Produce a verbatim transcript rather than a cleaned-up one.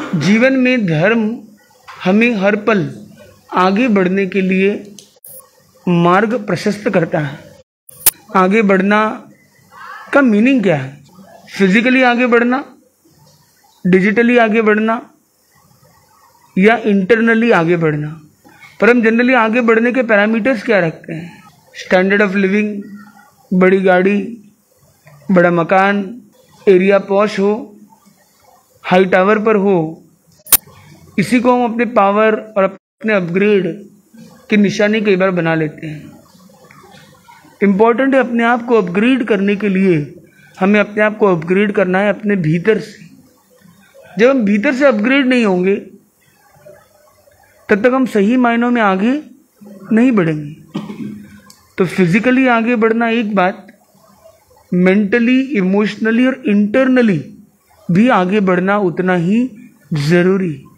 जीवन में धर्म हमें हर पल आगे बढ़ने के लिए मार्ग प्रशस्त करता है। आगे बढ़ना का मीनिंग क्या है? फिजिकली आगे बढ़ना, डिजिटली आगे बढ़ना या इंटरनली आगे बढ़ना। पर हम जनरली आगे बढ़ने के पैरामीटर्स क्या रखते हैं? स्टैंडर्ड ऑफ लिविंग, बड़ी गाड़ी, बड़ा मकान, एरिया पॉश हो, हाई टावर पर हो, इसी को हम अपने पावर और अपने अपग्रेड की निशानी कई बार बना लेते हैं। इम्पॉर्टेंट है अपने आप को अपग्रेड करने के लिए हमें अपने आप को अपग्रेड करना है अपने भीतर से। जब हम भीतर से अपग्रेड नहीं होंगे तब तक हम सही मायनों में आगे नहीं बढ़ेंगे। तो फिजिकली आगे बढ़ना एक बात, मेंटली, इमोशनली और इंटरनली भी आगे बढ़ना उतना ही जरूरी।